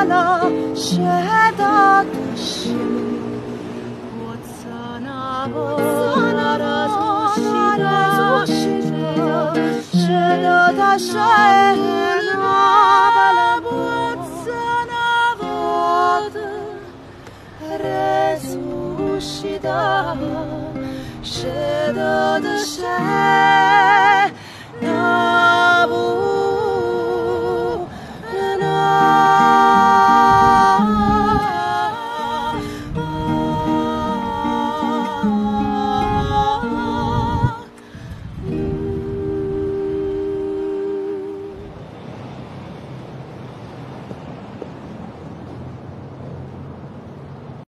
那雪的多心，我在那不那的做西的，是的他谁呢？